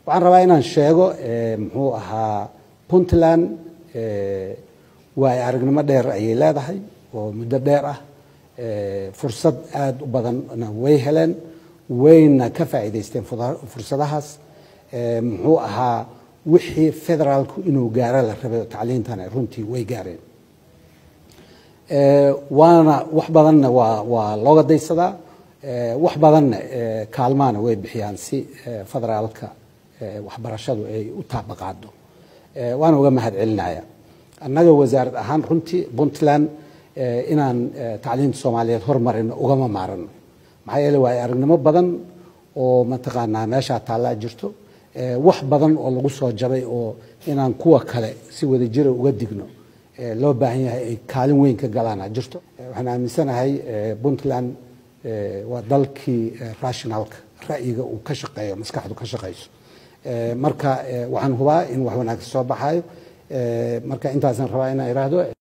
waxaan rabaa inaan sheego muxuu ahaa Puntland way aragnimo dheer ayay leedahay oo muddo dheer ah fursad aad u badan way heleen wayna ka faa'iideysteen fursadahaas muxuu ahaa wixii federaalku inuu gaaro la rabay tacliintana runtii way gaareen waana wax badanna waa looga daysadaa wax badanna kaalmaana way bixiyaan si federaalka waxbarashadu ay u taabaqaado waana uga mahadcelinaya annaga wasaarad ahaan runtii Puntland inaan tacliinta Soomaaliyeed hormarino ugama maarano maxaa yeelay waa aragnimo badan oo mataqaanaa meesha taala jirto wax badan oo lagu soo jabay oo inaan kuwa kale si wada jira uga digno loo baahan yahay ay kaalin weyn ka galaan jirto waxaan aaminsanahay Puntland waa dalkii rationalka ra'yiga uu ka shaqeeyo maskaxdu ka shaqeyso marka waxaan hubaa in wax wanaagsan soo baxayo marka intaasan rabaa inaan iraahdo